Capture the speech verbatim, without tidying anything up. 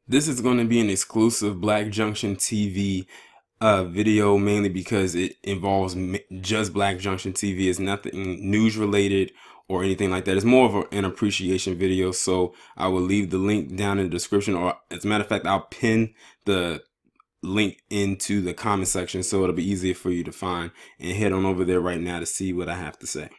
This is going to be an exclusive Black Junction T V uh, video, mainly because it involves m- just Black Junction T V. It's nothing news related or anything like that. It's more of a, an appreciation video. So I will leave the link down in the description, or as a matter of fact, I'll pin the link into the comment section so it'll be easier for you to find, and head on over there right now to see what I have to say.